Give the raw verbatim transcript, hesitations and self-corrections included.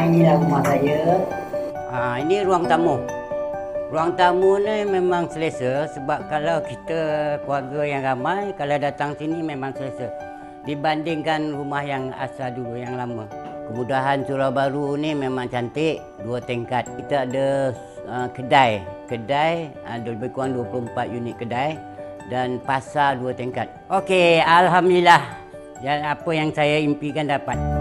inilah rumah saya. Ha, ini ruang tamu. Ruang tamu ni memang selesa sebab kalau kita keluarga yang ramai, kalau datang sini memang selesa. Dibandingkan rumah yang asal dulu, yang lama. Kemudahan Surau Baru ni memang cantik, dua tingkat. Kita ada uh, kedai. Kedai ada lebih kurang dua puluh empat unit kedai dan pasar dua tingkat. Okey, alhamdulillah. Dan apa yang saya impikan dapat.